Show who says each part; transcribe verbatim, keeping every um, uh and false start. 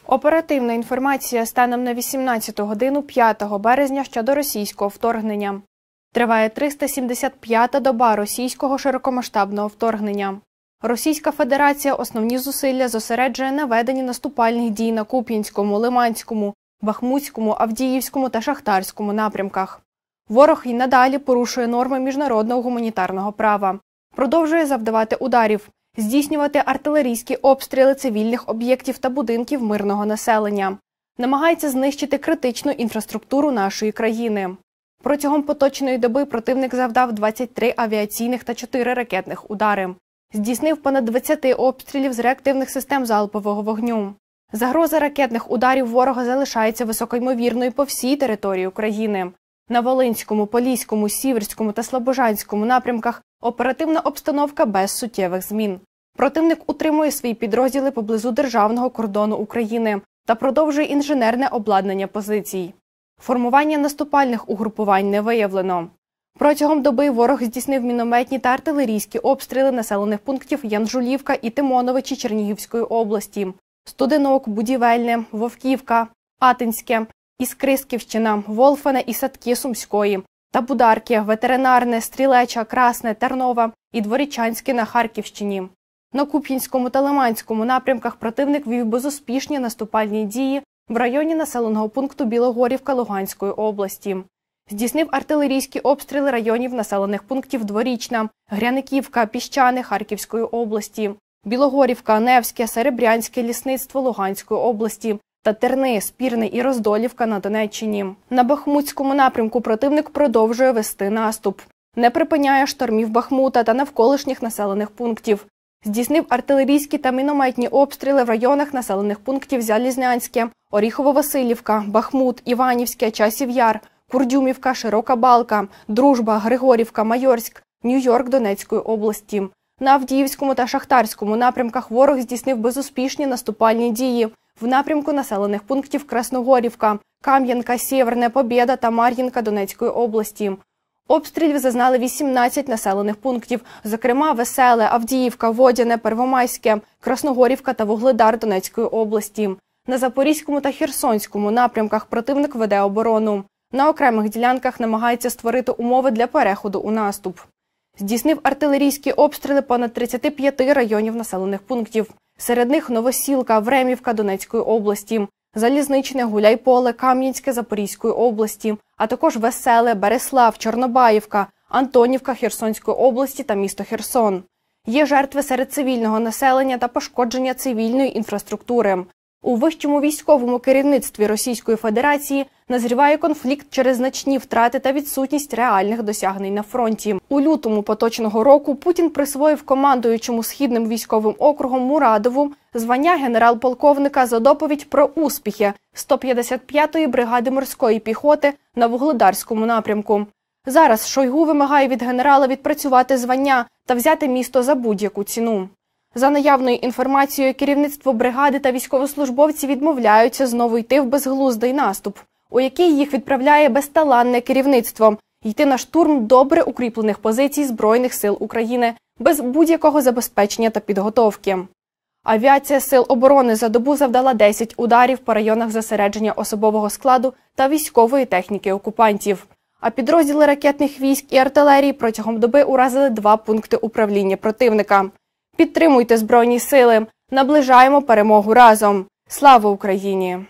Speaker 1: Оперативна інформація станом на вісімнадцяту годину п'ятого березня щодо російського вторгнення. Триває триста сімдесят п'ята доба російського широкомасштабного вторгнення. Російська Федерація основні зусилля зосереджує на веденні наступальних дій на Куп'янському, Лиманському, Бахмутському, Авдіївському та Шахтарському напрямках. Ворог і надалі порушує норми міжнародного гуманітарного права, продовжує завдавати ударів, здійснювати артилерійські обстріли цивільних об'єктів та будинків мирного населення, намагається знищити критичну інфраструктуру нашої країни. Протягом поточної доби противник завдав двадцять три авіаційних та чотири ракетних удари. Здійснив понад двадцять обстрілів з реактивних систем залпового вогню. Загроза ракетних ударів ворога залишається високоймовірною по всій території України. На Волинському, Поліському, Сіверському та Слобожанському напрямках оперативна обстановка без суттєвих змін. Противник утримує свої підрозділи поблизу державного кордону України та продовжує інженерне обладнання позицій. Формування наступальних угрупувань не виявлено. Протягом доби ворог здійснив мінометні та артилерійські обстріли населених пунктів Янжулівка і Тимоновичі Чернігівської області, Студенок, Будівельне, Вовківка, Атинське, Іскрисківщина, Волфане і Садки Сумської, та Бударки, Ветеринарне, Стрілеча, Красне, Тернова і Дворічанське на Харківщині. На Куп'янському та Лиманському напрямках противник вів безуспішні наступальні дії в районі населеного пункту Білогорівка Луганської області. Здійснив артилерійські обстріли районів населених пунктів Дворічна, Гряниківка, Піщани Харківської області, Білогорівка, Невське, Серебрянське лісництво Луганської області та Терни, Спірне і Роздолівка на Донеччині. На Бахмутському напрямку противник продовжує вести наступ. Не припиняє штурмів Бахмута та навколишніх населених пунктів. Здійснив артилерійські та мінометні обстріли в районах населених пунктів Залізнянське, Оріхово-Василівка, Бахмут, Іванівське, Часів Яр, Курдюмівка, Широка Балка, Дружба, Григорівка, Майорськ, Нью-Йорк Донецької області. На Авдіївському та Шахтарському напрямках ворог здійснив безуспішні наступальні дії в напрямку населених пунктів Красногорівка, Кам'янка, Сєверне, Побєда та Мар'їнка Донецької області. Обстрілів зазнали вісімнадцять населених пунктів, зокрема Веселе, Авдіївка, Водяне, Первомайське, Красногорівка та Вугледар Донецької області. На Запорізькому та Херсонському напрямках противник веде оборону. На окремих ділянках намагається створити умови для переходу у наступ. Здійснив артилерійські обстріли понад тридцяти п'яти районів населених пунктів. Серед них Новосілка, Времівка Донецької області, Залізничне, Гуляйполе, Кам'янське Запорізької області, а також Веселе, Береслав, Чорнобаївка, Антонівка Херсонської області та місто Херсон. Є жертви серед цивільного населення та пошкодження цивільної інфраструктури. У вищому військовому керівництві Російської Федерації назріває конфлікт через значні втрати та відсутність реальних досягнень на фронті. У лютому поточного року Путін присвоїв командуючому Східним військовим округом Мурадову звання генерал-полковника за доповідь про успіхи сто п'ятдесят п'ятої бригади морської піхоти на Вугледарському напрямку. Зараз Шойгу вимагає від генерала відпрацювати звання та взяти місто за будь-яку ціну. За наявною інформацією, керівництво бригади та військовослужбовці відмовляються знову йти в безглуздий наступ, у який їх відправляє безталанне керівництво – йти на штурм добре укріплених позицій Збройних сил України без будь-якого забезпечення та підготовки. Авіація Сил оборони за добу завдала десять ударів по районах зосередження особового складу та військової техніки окупантів. А підрозділи ракетних військ і артилерії протягом доби уразили два пункти управління противника. Підтримуйте Збройні сили, наближаємо перемогу разом. Слава Україні!